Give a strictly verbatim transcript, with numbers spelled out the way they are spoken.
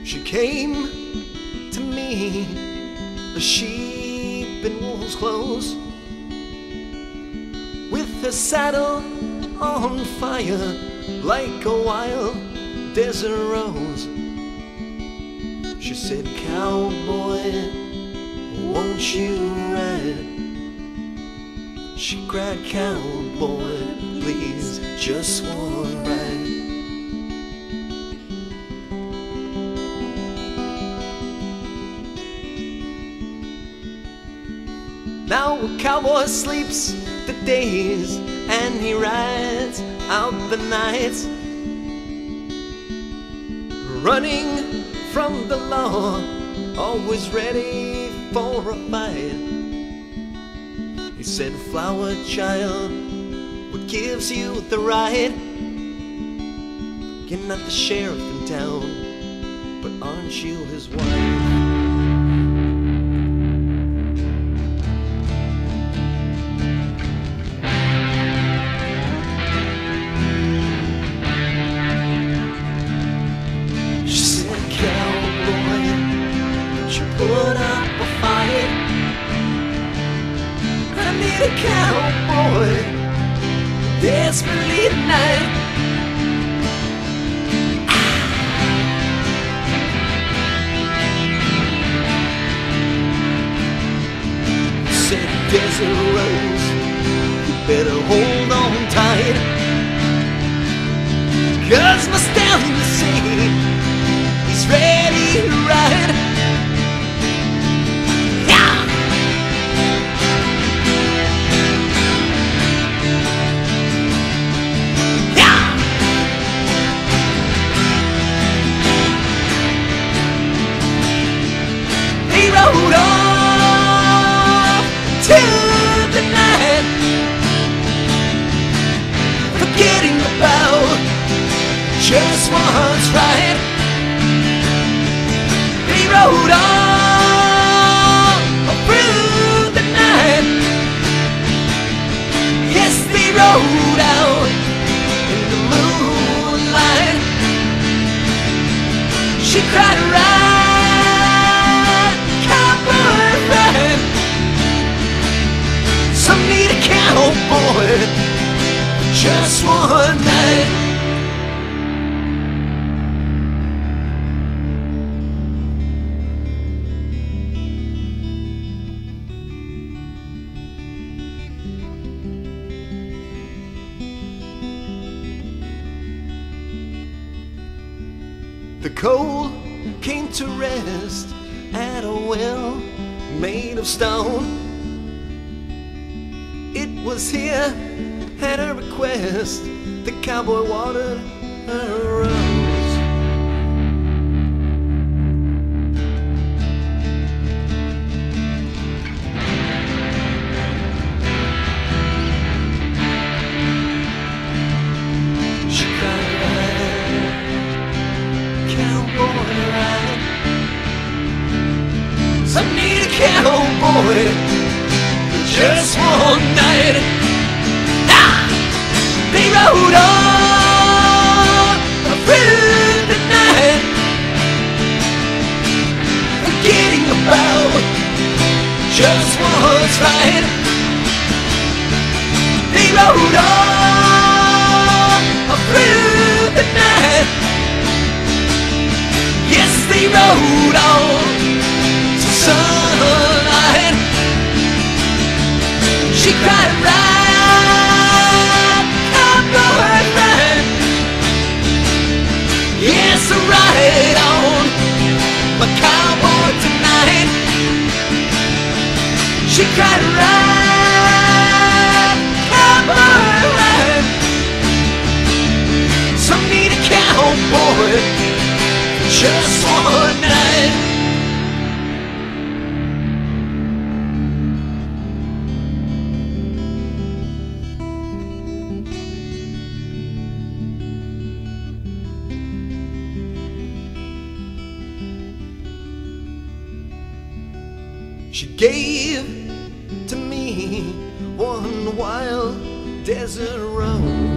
She came to me, a sheep in wolf's clothes, with her saddle on fire like a wild desert rose. She said, "Cowboy, won't you ride?" She cried, "Cowboy, please, just one ride." Now a cowboy sleeps the days and he rides out the nights, running from the law, always ready for a fight. He said, "Flower child, what gives you the right? You're not the sheriff in town, but aren't you his wife?" Put up a fight. I need a cowboy desperately tonight. Said, "Desert Rose, you better hold on tight, 'cause my stallion, you see, he's ready to ride." Rode off to the night, forgetting about just what's right. They rode on through the night. Yes, they rode out in the moonlight. She cried, "Ride, some need a cowboy, just one night." The cold came to rest at a well made of stone. It was here, at her request, the cowboy watered her rose. She cried, "Ride, cowboy, ride. Some need a cowboy, just one night." Ah! They rode on through the night, forgetting about just what's right. They rode on through the night. Yes, they rode on to sunlight. She cried, "Ride, cowboy, ride. Yes, ride on, my cowboy, tonight." She cried, "Ride, cowboy, ride. Some need a cowboy, just one night." She gave to me one wild desert rose.